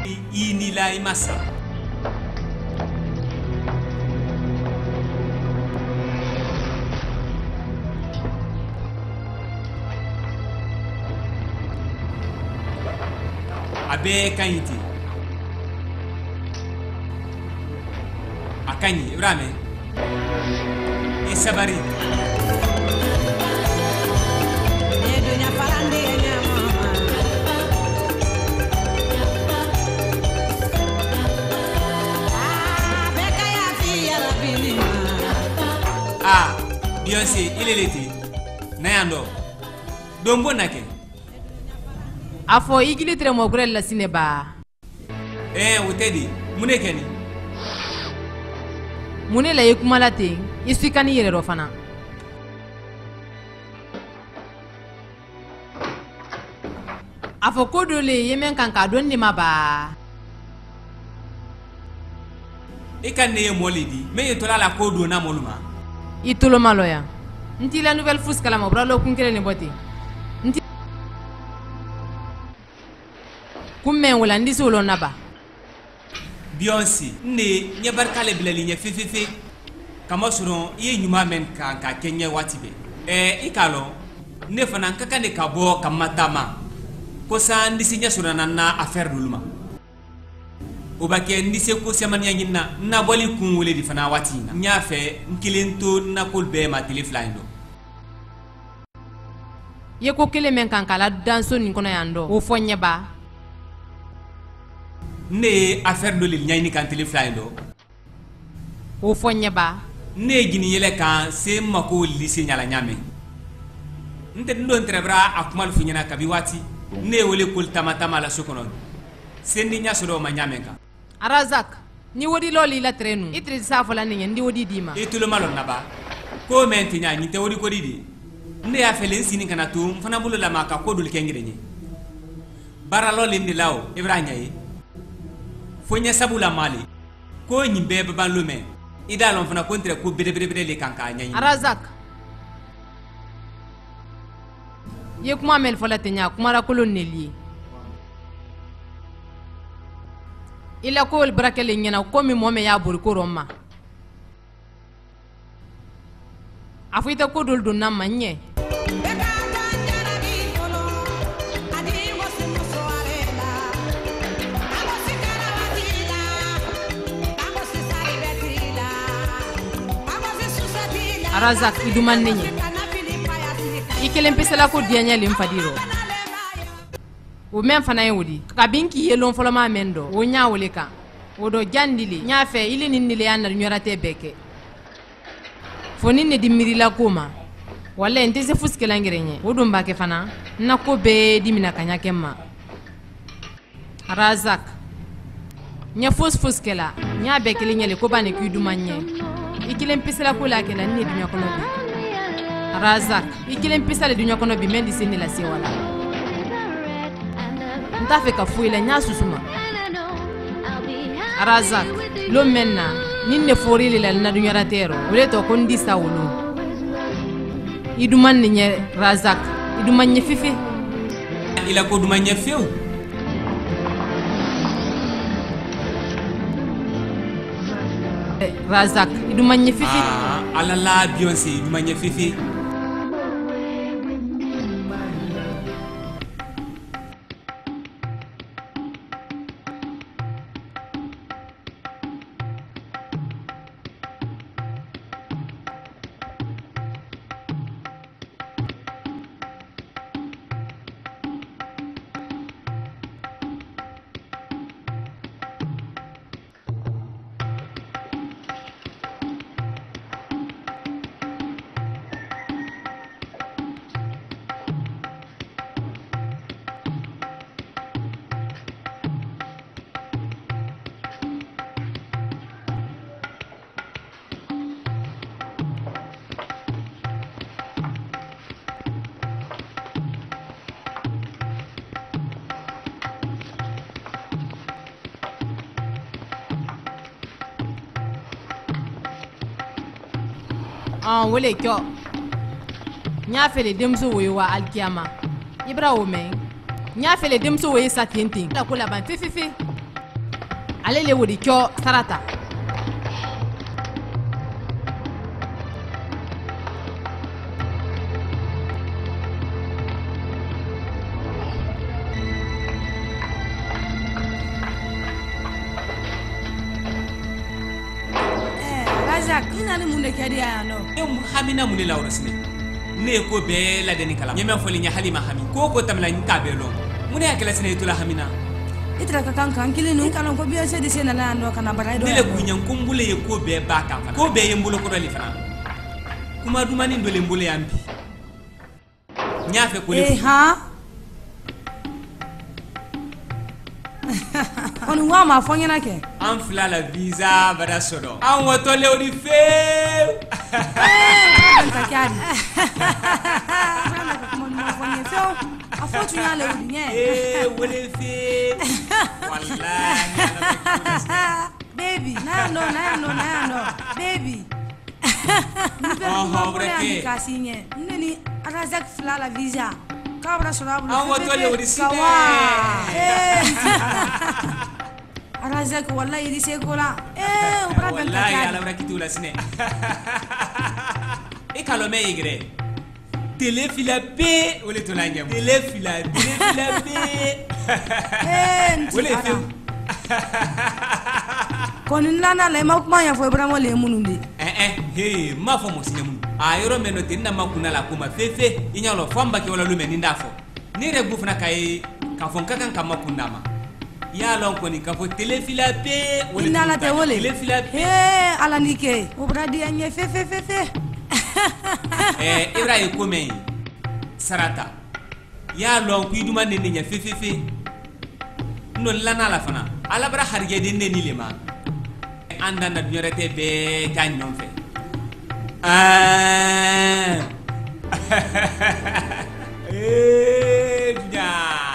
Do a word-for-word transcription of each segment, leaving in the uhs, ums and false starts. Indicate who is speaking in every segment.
Speaker 1: ni ini la imasa abe kanyiti akanyi Ibrahim isabari ah Beyoncé il est l'été nayando dombo nake
Speaker 2: afo igili tre mo grel la sineba
Speaker 1: eh wotedi munekeni
Speaker 2: mune la yekumala te isukani yere ro fana afo kodole yemen kan ka donni maba
Speaker 1: ikane ye molidi me yetola la kodo na moluma
Speaker 2: itolo maloya nti la nouvelle fous kala mo bralo kunkele ne boti nti kumme wala ndi solo naba
Speaker 1: Beyoncé ne nya barkale bilali nya fefefe kama suro ye nyuma men ka ka kenye watibe eh ikalo ne fana kaka ne kabo kamatama ko sa ndi sinya sura na affaire duluma o baké ndi se ko semanya nyina na boli kun wole di fana watina nya fe nkilento na kolbe ma teleflaindo
Speaker 2: ye ko kele men kan kala danso ni kono yando o fonye ba
Speaker 1: ne affaire de l'il nyani kan teleflaindo
Speaker 2: o fonye ba
Speaker 1: ne gini yele kan se mako lycée nyala nyame nte ndo ntrebra akumal funyana kabi wati ne wole kul tamatama la sokono sendi nya soro ma nyame ka
Speaker 2: Arazak ni wodi loli la trenu itri safola ni ndi wodi dima
Speaker 1: etulo malon naba ko menti nya ni te wodi ko didi ne ya felen sini kana tu fana bulu la maka ko dul kengire ni bara loli ndi lawo ibranya yi fonya sabula mali ko nyimbe baba lume idalon fana kontre ko bede bede bede le kanka nya
Speaker 2: Arazak ye kuma mel fola tenya kuma ra kolon neli ila ko el brakele nyana ko mi mome ya bur ko roma afuita ko dul dun nam manye Arazak iduman nenye ikelen pesela ko dianya limfadiro o men fana yodi kabinki yelon foloma mendo o nyaawole kan o do jandili nyaafe ili ninnile yana nyorate beke foni ne dimiri la koma walla ente se fuskela ngirenye o dum bake fana na ko be dimina kanya kemma Razak nya fos fuskela nya beke linyele ko bane ku dumanye ikilen pisela ko la kela ne dunya kono bi Razak ikilen pisale dunya kono bi mendi seni la se wala ntafe ka fuila nya susuma Razak lo menna ninne forili la na dunya ratero wole to ko ndi sawulu iduman ni Razak iduman nye fifi
Speaker 1: ila ko duman nye fiu
Speaker 2: Razak iduman nye fifi
Speaker 1: ah ala la Beyoncé iduman nye fifi
Speaker 2: ah wole kyo nya fele demso we wa alkiyama Ibrahim nya fele demso we satintin la ko la ban fififi ale le wodi kyo sarata
Speaker 3: Ina ni mun de kadi ano
Speaker 1: em hamina mun la orosne ne ko be la deni kala nyame foli nya halima hami ko ko tamla nka be lo mun ya kala sene tula hamina
Speaker 3: itra ka kan kan kile no kan ko biya se de sene la ando kana baray do
Speaker 1: dele ku nyan kumbule ye ko be ba kan ko be ye mbulo ko do li fana kuma dumani ndole mbule yambi nya fe ko le
Speaker 3: eh ha on wa ma fo nyana ke
Speaker 1: an fila la visa bada sodo an woto le odi fe
Speaker 3: eh ta kadi mon mo fo nye fe a fo tu nya le odi nye
Speaker 1: eh wole fe wallahi
Speaker 3: baby na no na no na no baby
Speaker 1: oh hobreke
Speaker 3: kasinye neni Razak fila la visa kabra sodo
Speaker 1: an woto le odi sine
Speaker 3: Razak wallahi di sekola eh ubra ben
Speaker 1: wallahi ala bra kitula sine e kalo me igre tele fila be wole to nanya tele fila tele fila be
Speaker 3: eh
Speaker 1: wole fe
Speaker 3: konin lana le makuma ya fo ibra mo le munundi
Speaker 1: eh eh he ma fo mo sine mun a yoro meno tinna makuna la kuma fefe inyalo famba ke wala lume ninda fo ni re bufna kai ka fon kakan kam makunda ma ya lon ko ni ka fo telefila pe
Speaker 3: wole nala te wole
Speaker 1: telefila pe
Speaker 3: eh ala nike ubra di anye fe fe fe fe
Speaker 1: eh ibra e ko men sarata ya lon ku iduma ne nya fe fe fe no lana la fana ala bra harje de ne ni le ma anda na nyorete be kan non fe ah eh dunya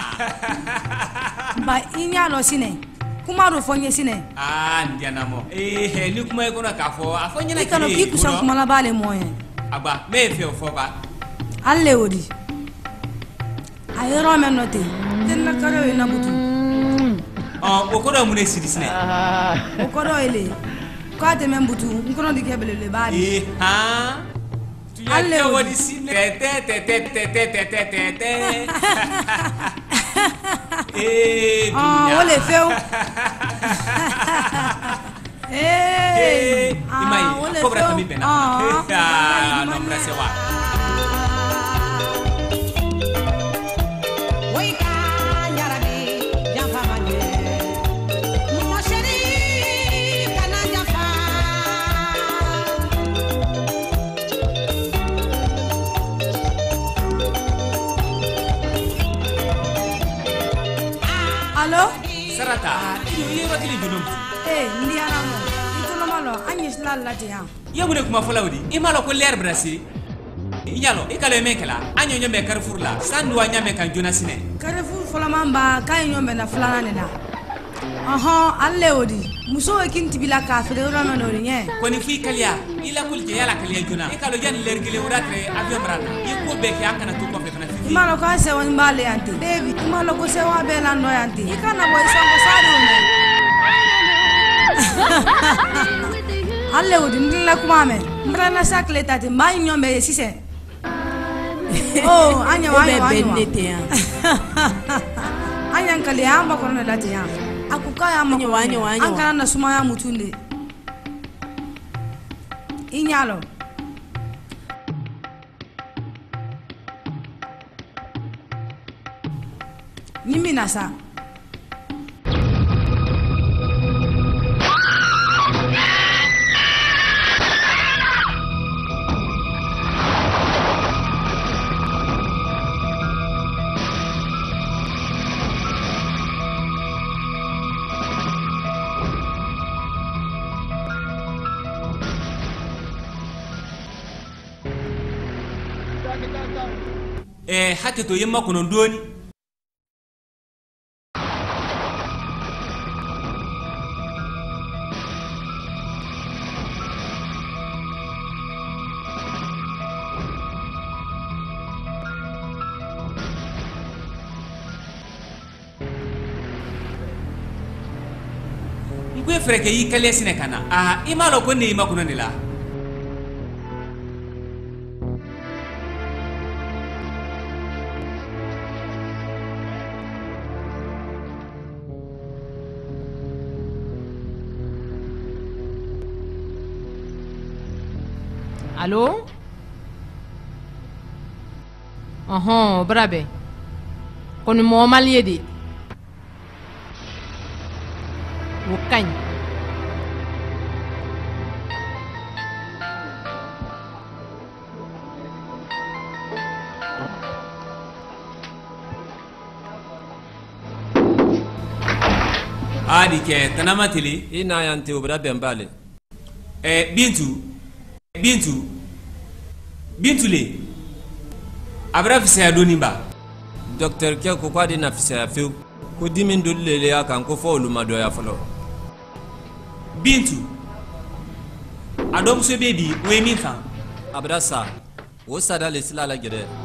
Speaker 3: ba inya lo sine kuma ro fonye sine
Speaker 1: ah ndiana mo eh he ni kuma ko na ka fo afo nyana
Speaker 3: ki kano ki kusan kuma la bale moye
Speaker 1: aba me fe fo ba
Speaker 3: alle wodi ayero men note den na karo ina butu
Speaker 1: oh o ko do mu ne sidi sine
Speaker 3: o ko do ile ko ate men butu nkono di kebele le bale
Speaker 1: eh ha alle wodi sine te te te te te te te te te eh
Speaker 3: ah wole feu
Speaker 1: eh imai ko grata mi bena ah no prese wa
Speaker 3: Allo?
Speaker 1: Sarata, iyo yero kili junum.
Speaker 3: Eh, ndi ana mo. Ito no malo, anyes la la te han.
Speaker 1: Ya mune kuma folawdi. Imalo ko leer brasi. Inyalo, ikalo mekela. Anyo nyome Carrefour la. Sandu anyame kan Jonasine.
Speaker 3: Carrefour fola mamba kay nyombe na flana ne na. Aha, alle odi. Muso ekinti bila ka fere ora no no nye.
Speaker 1: Koni fi kalia. Ila kulje yala kalia jona. Ikalo jan leer gele uratre avion brana. Iko beke akana tu ko fefana fi.
Speaker 3: Imalo ka se won bale anti. Baby, imalo ko se wa bela no anti. Ikana boy sango sari ume. Alle odi ndila kumame. Mbrana sakle tati mai nyombe sise. Oh, anya wa anya wa. Anya nkali amba kono lati ya. Akukaya anya wa anya wa. Ankana na suma ya mutunde. Inyalo. Nimi nasa.
Speaker 1: Eh, hake to yemma kono ndoni. Nko frère ke yi kale sine kana. Ah, imalo ko ne ima kuno la.
Speaker 2: Allô? Uhum, brabe. Kono mo maliedi. Wukañ.
Speaker 1: Adi ke tanama tili.
Speaker 4: Ina yante brabe mbale.
Speaker 1: Eh Bintu. Bintu. Bintu le. Abra fisa doni ba.
Speaker 4: Docteur ke ko kwadi na fisa fiu. Ko dimin dolle ya kan ko fo luma do ya folo.
Speaker 1: Bintu. Adom so baby we mi fa.
Speaker 4: Abra sa. Wo sada le sila la gede.